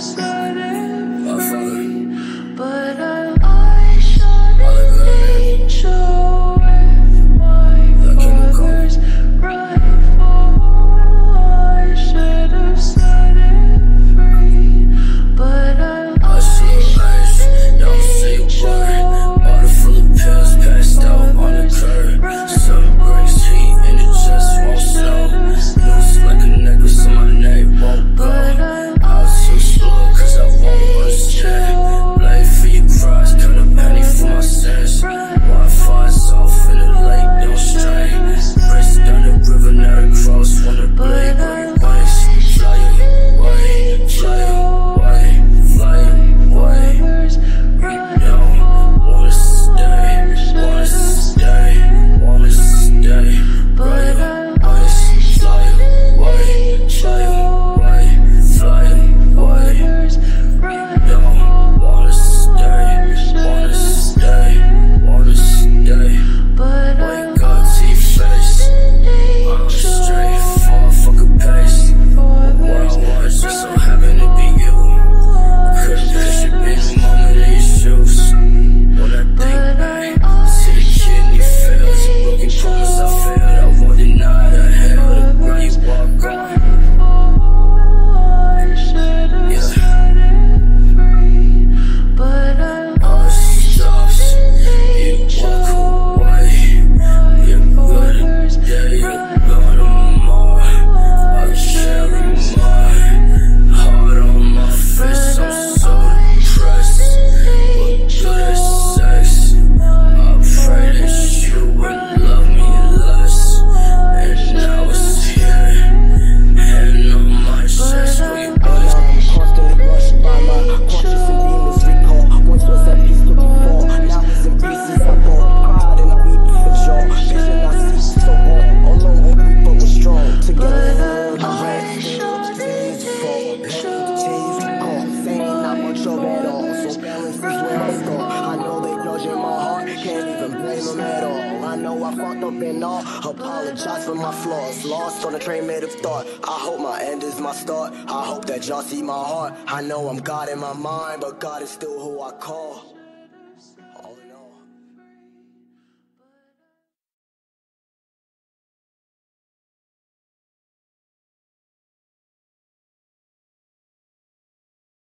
set it free, but I shot an angel with my father's rifle. I should have set it free, but I shot an angel. Bottle full of pills, passed out on the curb. Some grace heat and it just won't snow. Looks like a necklace on my neck, won't blow. I was too slow cause I won't understand. Blade for your cross, cut a penny for my sins. Wi-Fi's off in the lake, don't strain. Wrist down the river, now the cross, wanna blade where you waste. Fly away, fly away, fly away. You don't wanna stay, wanna stay, wanna stay. Right away, fly away, fly away, fly away. You don't wanna stay, wanna stay, wanna stay. Wake up, T-face, I'm straight for a fucking pace. What I want is just so happen to be you. Couldn't picture being the moment in your shoes. When I think back to the kidney fails, a broken promise I failed. I won't deny the hell, the ground you walk on. I should have set it free, but All stops, you walk away. You're good, yeah, you're gonna more. I'll carry my heart on my fist. I'm so depressed. We're good at sex. I pray that you would love me less. And now it's here, hand on my chest. Where you was. Constantly rushed by my conscious and demons recall. Once was at peace to before, now it's in pieces. I bought pride and I weep for joy. Vision I see so warm, alone will weep but we're strong. Together I ran still, days fall. Change recall, saying not much of it all. So balance is where I start. I know they judge in my heart, can't even blame them at all. I know I fucked up and all, apologize for my flaws. Lost on a train made of thought, I hope my end is my start. I hope that y'all see my heart. I know I'm God in my mind, but God is still who I call.